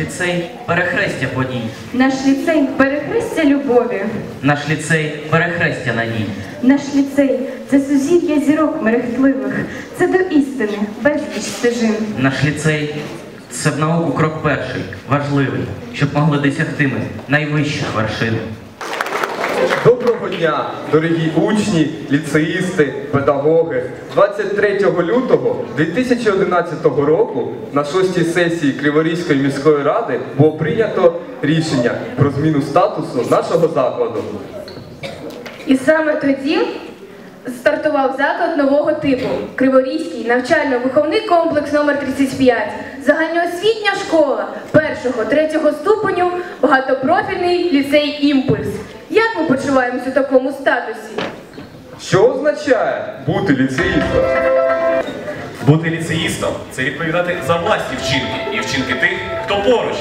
ліцей – перехрестя подій. Наш ліцей – перехрестя любові. Наш ліцей – перехрестя надій. Наш ліцей – це сузір'я зірок мерехтливих, це до істини безліч стежин. Наш ліцей – це в науку крок перший, важливий, щоб могли досягти ми найвищих вершин. Доброго дня, дорогі учні, ліцеїсти, педагоги. 23 лютого 2011 року на 6-й сесії Криворізької міської ради було прийнято рішення про зміну статусу нашого закладу. І саме тоді стартував заклад нового типу – Криворізький навчально-виховний комплекс номер 35. Загальноосвітня школа 1-3 ступеню, багатопрофільний ліцей «Імпульс». Як ми почуваємося у такому статусі? Що означає бути ліцеїстом? Бути ліцеїстом – це відповідати за власні вчинки і вчинки тих, хто поруч.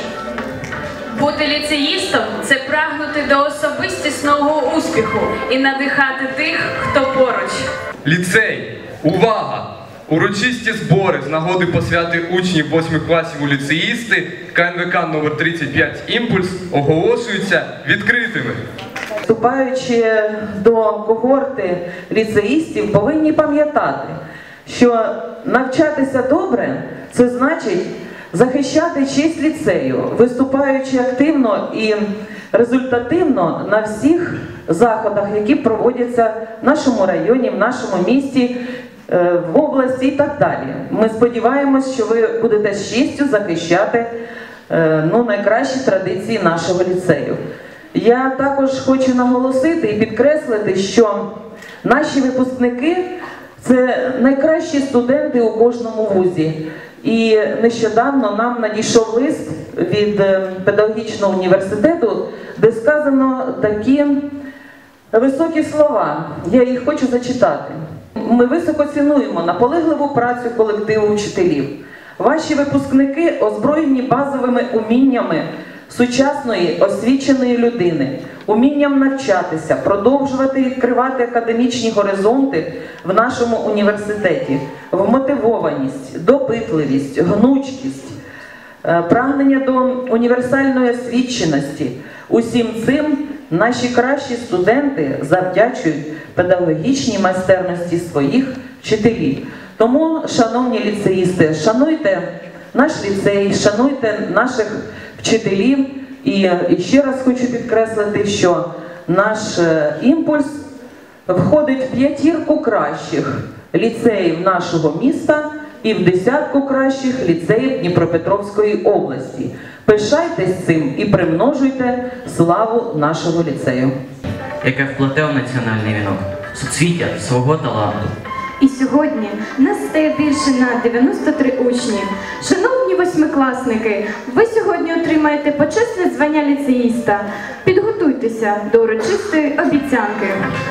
Бути ліцеїстом – це прагнути до особистісного успіху і надихати тих, хто поруч. Ліцей! Увага! Урочисті збори з нагоди посвяти учнів 8 класів у ліцеїсти КНВК номер 35 «Імпульс» оголошуються відкритими. Вступаючи до когорти ліцеїстів, повинні пам'ятати, що навчатися добре – це значить захищати честь ліцею, виступаючи активно і результативно на всіх заходах, які проводяться в нашому районі, в нашому місті, в області і так далі. Ми сподіваємось, що ви будете з честю захищати найкращі традиції нашого ліцею. Я також хочу наголосити і підкреслити, що наші випускники – це найкращі студенти у кожному вузі. І нещодавно нам надійшов лист від педагогічного університету, де сказано такі високі слова. Я їх хочу зачитати. Ми високо цінуємо наполегливу працю колективу вчителів. Ваші випускники озброєні базовими уміннями сучасної освіченої людини, умінням навчатися, продовжувати відкривати академічні горизонти в нашому університеті, вмотивованість, допитливість, гнучкість, прагнення до універсальної освіченості. Усім цим наші кращі студенти завдячують педагогічній майстерності своїх вчителів. Тому, шановні ліцеїсти, шануйте наш ліцей, шануйте наших вчителів. І ще раз хочу підкреслити, що наш «Імпульс» входить в 5 кращих ліцеїв нашого міста і в 10 кращих ліцеїв Дніпропетровської області. Пишайтесь цим і примножуйте славу нашого ліцею. Яке вплете у національний вінок суцвіття свого таланту. І сьогодні нас стає більше на 93 учні. Шановні восьмикласники, ви сьогодні отримаєте почесне звання ліцеїста. Підготуйтеся до урочистої обіцянки.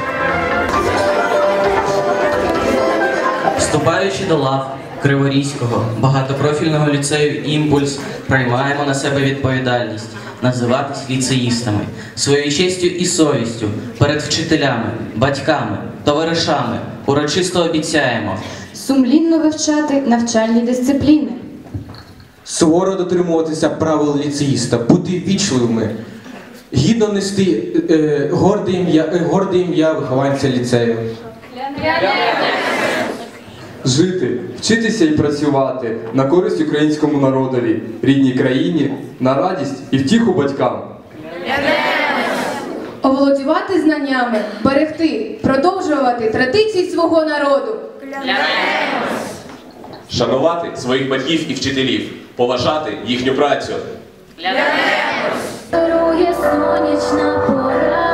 Вступаючи до лав Криворізького багатопрофільного ліцею «Імпульс», приймаємо на себе відповідальність називатись ліцеїстами, своєю честю і совістю перед вчителями, батьками, товаришами урочисто обіцяємо сумлінно вивчати навчальні дисципліни, суворо дотримуватися правил ліцеїста, бути вічливими, гідно нести горде ім'я вихованця ліцею. Жити, вчитися і працювати на користь українському народові, рідній країні, на радість і втіху батькам. Оволодівати знаннями, берегти, продовжувати традиції свого народу. Шанувати своїх батьків і вчителів, поважати їхню працю. Дарує сонячна пора.